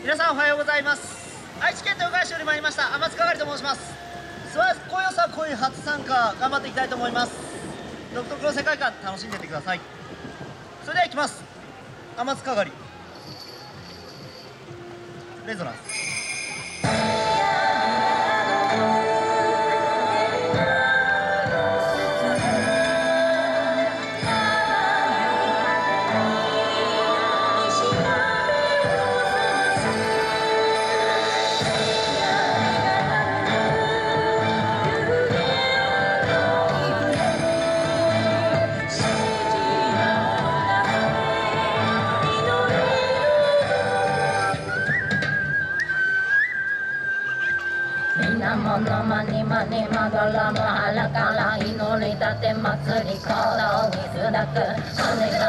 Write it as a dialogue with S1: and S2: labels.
S1: 皆さんおはようございます。愛知県豊川市より参りました天津係と申します。素晴らしく今夜さ恋初参加頑張っていきたいと思います。独特の世界観楽しんでいってください。それでは行きます。天津係レゾナンス。
S2: ものまにまにまどろむ腹から祈り立て祭り行動にすだく羽が